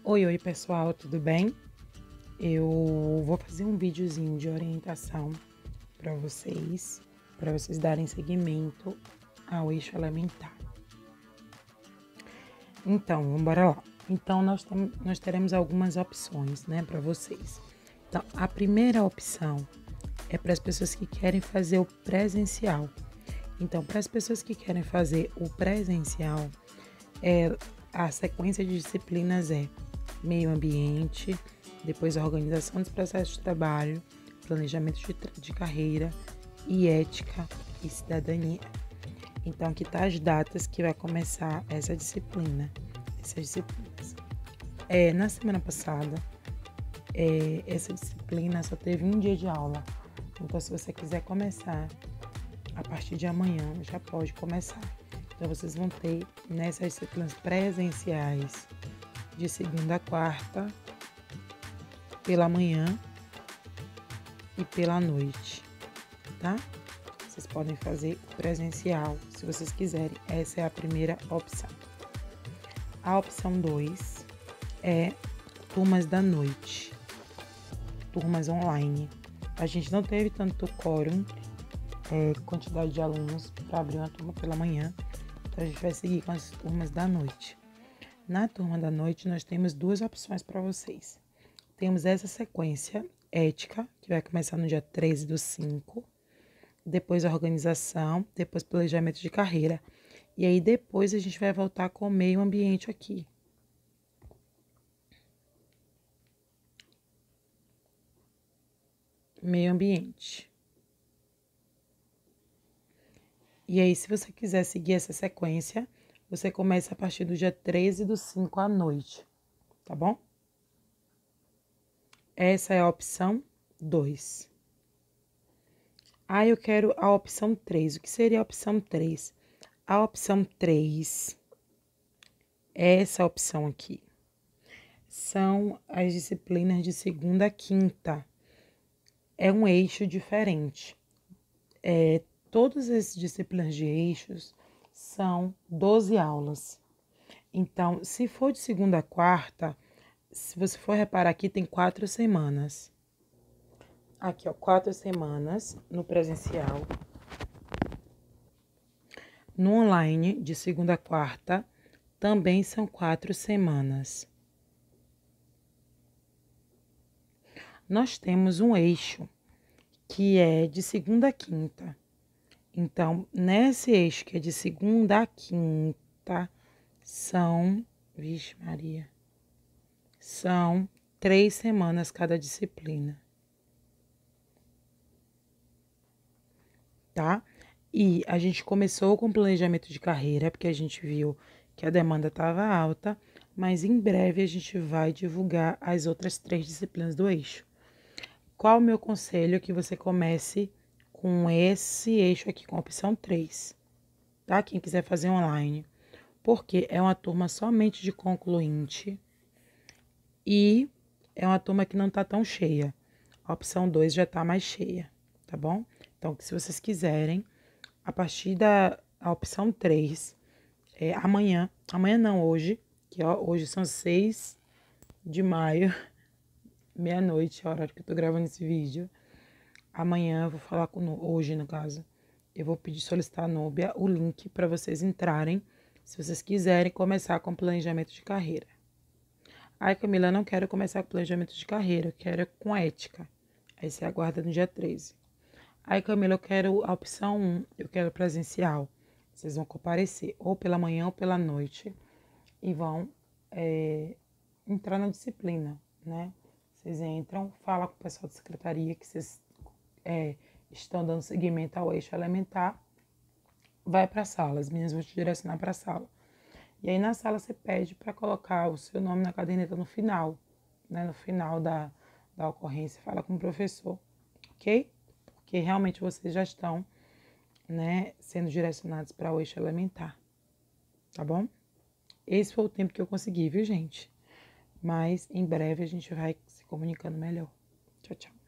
Oi, pessoal, tudo bem? Eu vou fazer um videozinho de orientação para vocês darem seguimento ao eixo elementar. Então, vamos lá. Então, nós teremos algumas opções, né, para vocês. Então, a primeira opção é para as pessoas que querem fazer o presencial. Então, para as pessoas que querem fazer o presencial, a sequência de disciplinas é meio ambiente, depois a organização dos processos de trabalho, planejamento de carreira e ética e cidadania. Então, aqui tá as datas que vai começar essas disciplinas. Na semana passada, essa disciplina só teve um dia de aula. Então, se você quiser começar, a partir de amanhã já pode começar. Então, vocês vão ter nessas disciplinas presenciais de segunda a quarta, pela manhã e pela noite, tá? Vocês podem fazer presencial, se vocês quiserem. Essa é a primeira opção. A opção 2 é turmas da noite, turmas online. A gente não teve tanto quórum, quantidade de alunos para abrir uma turma pela manhã, então a gente vai seguir com as turmas da noite. Na turma da noite, nós temos duas opções para vocês. Temos essa sequência ética, que vai começar no dia 13/5, depois a organização, depois planejamento de carreira. E aí depois a gente vai voltar com o meio ambiente aqui. Meio ambiente. E aí, se você quiser seguir essa sequência, você começa a partir do dia 13/5 à noite, tá bom? Essa é a opção 2. Eu quero a opção 3. O que seria a opção 3? A opção 3, essa opção aqui, são as disciplinas de segunda a quinta. É um eixo diferente. Todas as disciplinas de eixos são 12 aulas. Então, se for de segunda a quarta, se você for reparar aqui, tem 4 semanas. Aqui, ó, 4 semanas no presencial. No online, de segunda a quarta, também são 4 semanas. Nós temos um eixo que é de segunda a quinta. Então, nesse eixo que é de segunda a quinta, são 3 semanas cada disciplina. Tá? E a gente começou com planejamento de carreira, porque a gente viu que a demanda estava alta, mas em breve a gente vai divulgar as outras 3 disciplinas do eixo. Qual o meu conselho? É que você comece com esse eixo aqui, com a opção 3, tá? Quem quiser fazer online, porque é uma turma somente de concluinte e é uma turma que não tá tão cheia. A opção 2 já tá mais cheia, tá bom? Então, se vocês quiserem, a partir da opção 3, amanhã não, hoje, que ó, hoje são 6 de maio, meia-noite, a hora que eu tô gravando esse vídeo. Amanhã eu vou falar hoje, no caso, eu vou solicitar a Núbia o link para vocês entrarem, se vocês quiserem começar com planejamento de carreira. Camila, eu não quero começar com planejamento de carreira, eu quero com ética. Aí você aguarda no dia 13. Camila, eu quero a opção 1, eu quero presencial. Vocês vão comparecer ou pela manhã ou pela noite e vão entrar na disciplina, né? Vocês entram, falam com o pessoal da secretaria que vocês estão dando seguimento ao eixo elementar, vai para a sala, as meninas vão te direcionar para a sala. E aí na sala você pede para colocar o seu nome na caderneta no final, né? No final da ocorrência, fala com o professor, ok? Porque realmente vocês já estão, né, sendo direcionados para o eixo elementar, tá bom? Esse foi o tempo que eu consegui, viu, gente? Mas em breve a gente vai se comunicando melhor. Tchau, tchau.